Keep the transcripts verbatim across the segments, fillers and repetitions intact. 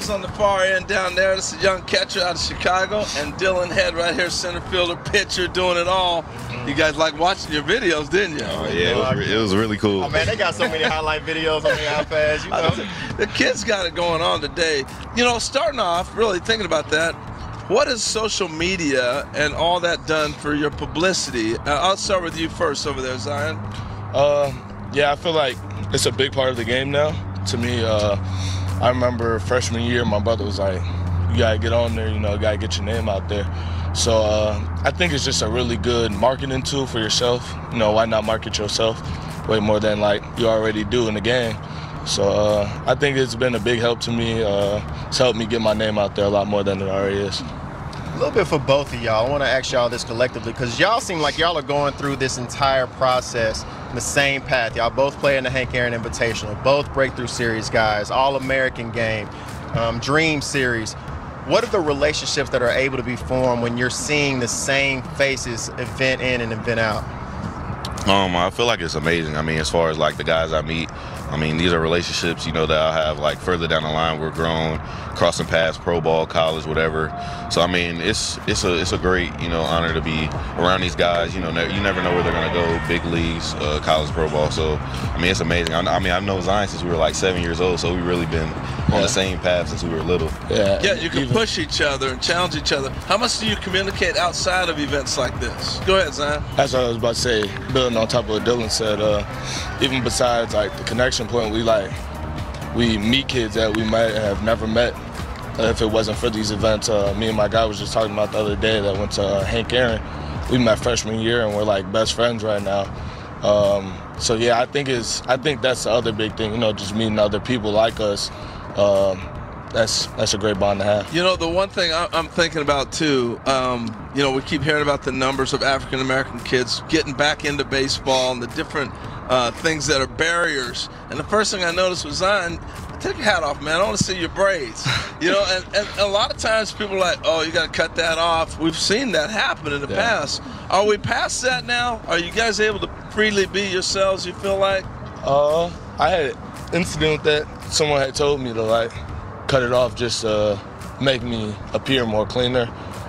guys on the far end down there. This is a young catcher out of Chicago, and Dylan Head right here, center fielder, pitcher, doing it all. You guys like watching your videos, didn't you? Oh, yeah, it was, re- it was really cool. Oh, man, they got so many highlight videos on their iPads. You know? The kids got it going on today. You know, starting off, really thinking about that, what has social media and all that done for your publicity? Uh, I'll start with you first over there, Zion. Uh, yeah, I feel like it's a big part of the game now. To me, uh, I remember freshman year, my brother was like, you got to get on there, you know, got to get your name out there. So uh, I think it's just a really good marketing tool for yourself. You know, why not market yourself way more than like you already do in the game? So uh, I think it's been a big help to me. Uh, it's helped me get my name out there a lot more than it already is. A little bit for both of y'all. I want to ask y'all this collectively because y'all seem like y'all are going through this entire process in the same path. Y'all both play in the Hank Aaron Invitational, both Breakthrough Series guys, All-American game, um, Dream Series. What are the relationships that are able to be formed when you're seeing the same faces event in and event out? Um, I feel like it's amazing. I mean, as far as like the guys I meet, I mean, these are relationships, you know, that I'll have like further down the line. We're grown, crossing paths, pro ball, college, whatever. So I mean, it's it's a it's a great, you know, honor to be around these guys. You know, ne- you never know where they're gonna go, big leagues, uh, college, pro ball. So I mean, it's amazing. I, I mean, I've known Zion since we were like seven years old, so we've really been on yeah. the same path since we were little. Yeah, Yeah, you can even, push each other and challenge each other. How much do you communicate outside of events like this? Go ahead, Zion. That's what I was about to say. Building on top of what Dylan said, uh, even besides like the connection point, we like we meet kids that we might have never met uh, if it wasn't for these events. Uh, me and my guy was just talking about the other day that went to uh, Hank Aaron. We met freshman year and we're like best friends right now. Um, so yeah, I think it's I think that's the other big thing. You know, just meeting other people like us. Um, that's that's a great bond to have. You know, the one thing I'm thinking about too, um, you know, we keep hearing about the numbers of African American kids getting back into baseball and the different uh, things that are barriers. And the first thing I noticed was Zion, take your hat off, man. I want to see your braids. You know, and, and a lot of times people are like, oh, you got to cut that off. We've seen that happen in the Yeah. past. Are we past that now? Are you guys able to freely be yourselves, you feel like? Uh, I had an incident with that. Someone had told me to like cut it off just to make me appear more cleaner.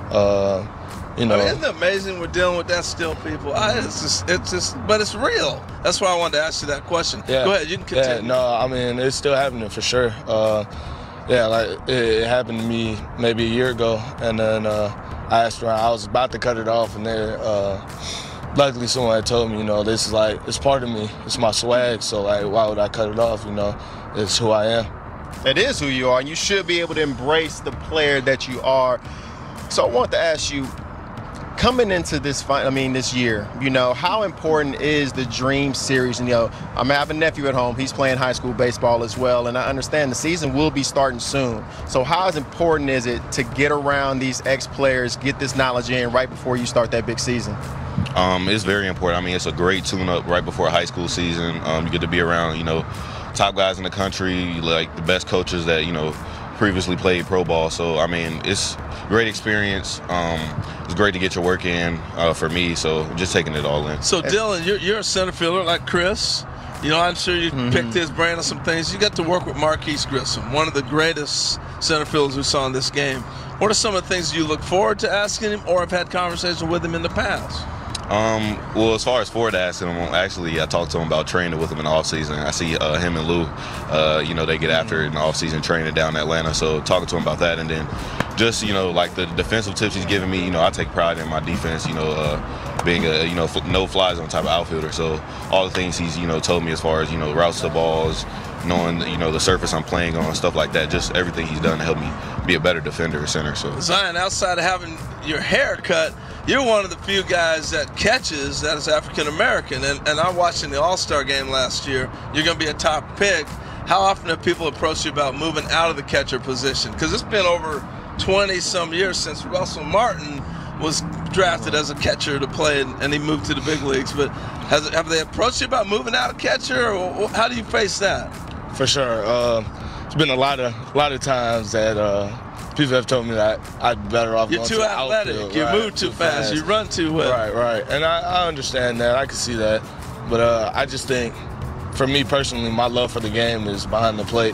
Uh, you know. I mean, isn't it amazing we're dealing with that still, people? I, it's just, it's just, but it's real. That's why I wanted to ask you that question. Yeah. Go ahead, you can continue. Yeah, no, I mean, it's still happening for sure. Uh, yeah, like it, it happened to me maybe a year ago, and then uh, I asked around. I was about to cut it off, and then uh, luckily someone had told me, you know, this is like, it's part of me. It's my swag, so like, why would I cut it off? You know, it's who I am. It is who you are, and you should be able to embrace the player that you are. So I want to ask you, coming into this fight, I mean, this year, you know, how important is the Dream Series? And, you know, I mean, I have a nephew at home. He's playing high school baseball as well, and I understand the season will be starting soon. So how as important is it to get around these ex-players, get this knowledge in right before you start that big season? Um, it's very important. I mean, it's a great tune-up right before high school season. Um, you get to be around, you know, top guys in the country, like the best coaches that, you know, previously played pro ball. So, I mean, it's a great experience. Um, it's great to get your work in uh, for me, so just taking it all in. So, Dylan, you're, you're a center fielder like Chris. You know, I'm sure you mm-hmm. picked his brain on some things. You got to work with Marquise Grissom, one of the greatest center fielders we saw in this game. What are some of the things you look forward to asking him or have had conversations with him in the past? Um, well, as far as forward asking him, actually, I talked to him about training with him in the offseason. I see uh, him and Lou, uh, you know, they get after it in the offseason training down in Atlanta. So talking to him about that, and then just, you know, like the defensive tips he's giving me, you know, I take pride in my defense, you know, uh, being a, you know, no fly zone type of outfielder. So all the things he's, you know, told me as far as, you know, routes to balls, knowing, you know, the surface I'm playing on, stuff like that, just everything he's done to help me be a better defender or center. So Zion, outside of having your hair cut, you're one of the few guys that catches that is African American, and, and I watched in the All-Star game last year. You're going to be a top pick. How often have people approached you about moving out of the catcher position? Because it's been over twenty some years since Russell Martin was drafted as a catcher to play, and, and he moved to the big leagues. But has, have they approached you about moving out of catcher, or how do you face that? For sure. Uh, it's been a lot of a lot of times that uh, people have told me that I'd be better off You're going too to athletic. outfield, You right, move too, too fast. fast. You run too well. Right, right. And I, I understand that. I can see that. But uh, I just think, for me personally, my love for the game is behind the plate.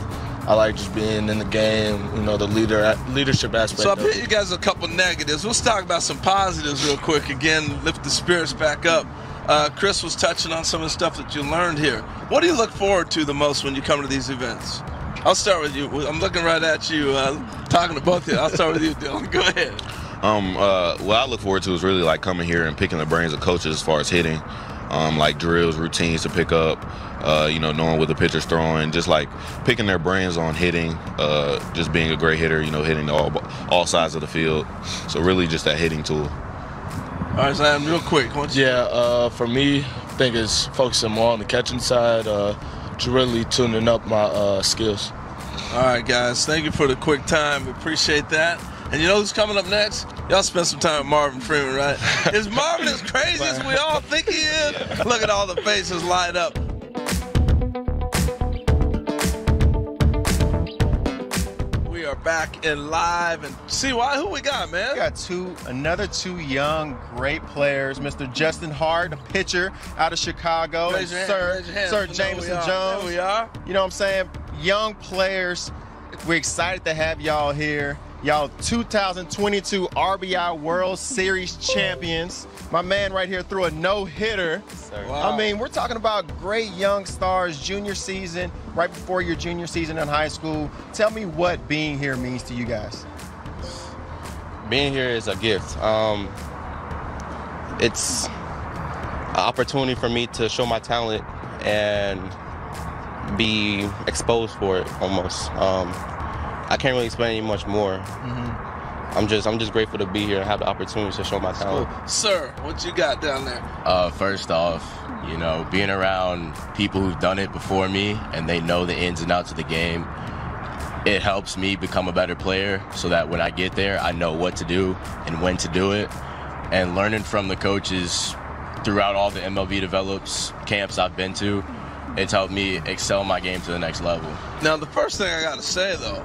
I like just being in the game, you know, the leader leadership aspect. So I of bet it. you guys a couple negatives. Let's talk about some positives real quick. Again, lift the spirits back up. Uh, Chris was touching on some of the stuff that you learned here. What do you look forward to the most when you come to these events? I'll start with you. I'm looking right at you, uh, talking to both of you. I'll start with you, Dylan. Go ahead. Um, uh, what I look forward to is really like coming here and picking the brains of coaches as far as hitting, um, like drills, routines to pick up, uh, you know, knowing what the pitcher's throwing, just like picking their brains on hitting, uh, just being a great hitter, you know, hitting all all sides of the field. So really just that hitting tool. All right, Sam, real quick. Why don't you- Yeah, uh, for me, I think it's focusing more on the catching side, uh, just really tuning up my uh, skills. All right, guys. Thank you for the quick time. We appreciate that. And you know who's coming up next? Y'all spent some time with Marvin Freeman, right? Is Marvin as crazy as we all think he is? Look at all the faces light up. We are back in live and see why who we got, man. We got two, another two young, great players. Mister Justin Hart, a pitcher out of Chicago, Raise your and hand, Sir, raise your hand. Sir You know Jameson we are. Jones. There we are. You know what I'm saying? Young players. We're excited to have y'all here. Y'all two thousand twenty-two R B I World Series champions. My man right here threw a no-hitter. Wow. I mean, we're talking about great young stars, junior season, right before your junior season in high school. Tell me what being here means to you guys. Being here is a gift. Um, it's an opportunity for me to show my talent and be exposed for it almost. Um, I can't really explain any much more. Mm-hmm. I'm just I'm just grateful to be here and have the opportunity to show my talent. Sir, what you got down there? Uh, first off, you know, being around people who've done it before me and they know the ins and outs of the game, it helps me become a better player so that when I get there, I know what to do and when to do it. And learning from the coaches throughout all the M L B develops camps I've been to, it's helped me excel my game to the next level. Now, the first thing I got to say, though,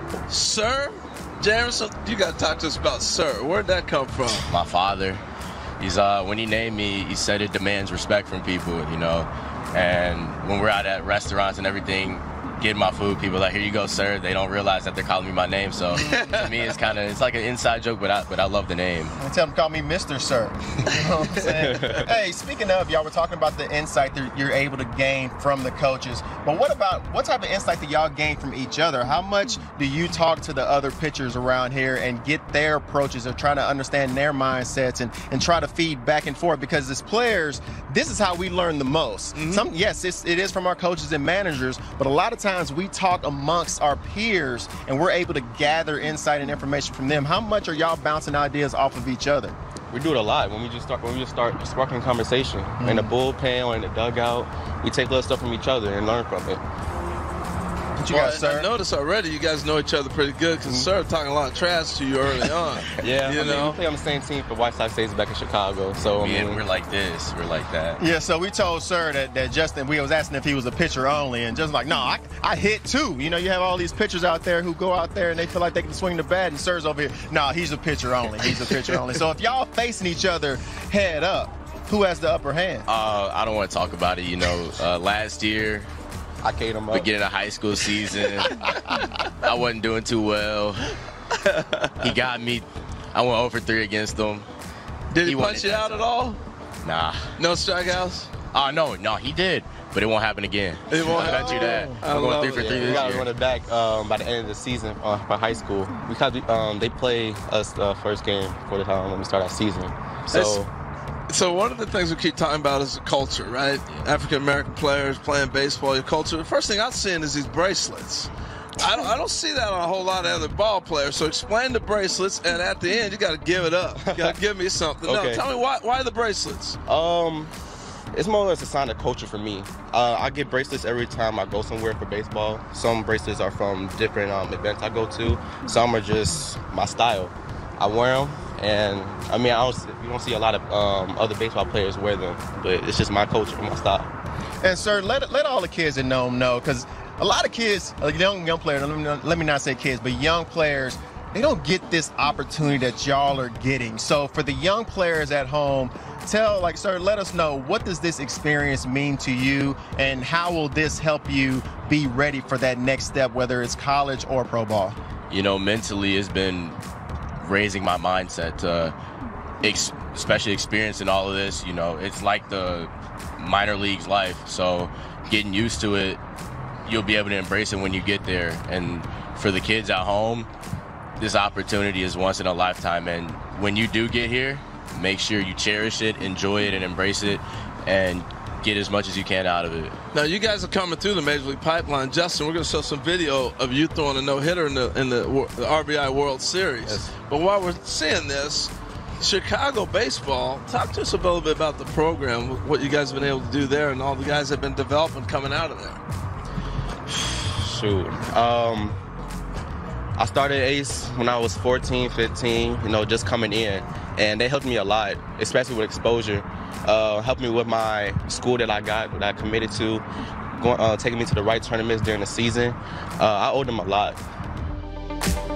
Sir Jameson, you got to talk to us about Sir. Where'd that come from? My father, he's uh when he named me, he said it demands respect from people, you know. And when we're out at restaurants and everything, getting my food, people are like, here you go, sir. They don't realize that they're calling me my name. So to me, it's kind of it's like an inside joke, but I but I love the name. And tell them to call me Mister Sir. You know what I'm saying? Hey, speaking of, y'all were talking about the insight that you're able to gain from the coaches. But what about, what type of insight do y'all gain from each other? How much do you talk to the other pitchers around here and get their approaches or try to understand their mindsets and, and try to feed back and forth? Because as players, this is how we learn the most. Mm-hmm. Some, yes, it's, it is from our coaches and managers, but a lot of times we talk amongst our peers and we're able to gather insight and information from them. How much are y'all bouncing ideas off of each other? We do it a lot when we just start when we just start sparking conversation Mm-hmm. in the bullpen or in the dugout. We take little stuff from each other and learn from it. What you Well, got, sir? I noticed already you guys know each other pretty good because Sir talking a lot of trash to you early on. Yeah, You I mean, know? we play on the same team for White Sox Days back in Chicago. So I Me mean, and we're like this, we're like that. Yeah, so we told Sir that, that Justin, we was asking if he was a pitcher only, and Justin's like, no, I, I hit too. You know, you have all these pitchers out there who go out there and they feel like they can swing the bat, and Sir's over here, no, he's a pitcher only. He's a pitcher only. So if y'all facing each other head up, who has the upper hand? Uh, I don't want to talk about it. You know, uh, last year, I K'd him up. beginning of high school season, I wasn't doing too well. He got me. I went oh for three against him. Did he, He punch wanted you that out at all? Nah. No strikeouts? Oh, no, no, he did. But it won't happen again. It won't I bet you that. I We're love going three it. for Yeah, three we this got to year. run it back um, by the end of the season uh, for high school. We got um, they play us the first game for the um, when we start our season. So So one of the things we keep talking about is the culture, right? African American players playing baseball, your culture. The first thing I'm seeing is these bracelets. I don't, I don't see that on a whole lot of other ball players. So explain the bracelets, and at the end, you got to give it up. You got to give me something. No, Okay. tell me why why the bracelets? um, it's more or less a sign of culture for me. Uh, I get bracelets every time I go somewhere for baseball. Some bracelets are from different um, events I go to. Some are just my style. I wear them, and I mean, I don't, you don't see a lot of um, other baseball players wear them, but it's just my culture, my style. And Sir, let let all the kids that know him know, because a lot of kids, like young young players, let me not, let me not say kids, but young players, they don't get this opportunity that y'all are getting. So for the young players at home, tell, like, sir, let us know, what does this experience mean to you, and how will this help you be ready for that next step, whether it's college or pro ball? You know, mentally it's been raising my mindset to ex- especially experiencing all of this. You know, it's like the minor leagues life, so getting used to it, you'll be able to embrace it when you get there. And for the kids at home, this opportunity is once in a lifetime, and when you do get here, make sure you cherish it, enjoy it, and embrace it, and get as much as you can out of it. Now, you guys are coming through the Major League pipeline. Justin, we're going to show some video of you throwing a no-hitter in the in the, the R B I World Series. Yes. But while we're seeing this, Chicago baseball, talk to us a little bit about the program, what you guys have been able to do there, and all the guys that have been developing coming out of there. Shoot. Um, I started ACE when I was fourteen, fifteen, you know, just coming in. And they helped me a lot, especially with exposure. Uh, helped me with my school that I got, that I committed to, going, uh, taking me to the right tournaments during the season. Uh, I owe them a lot.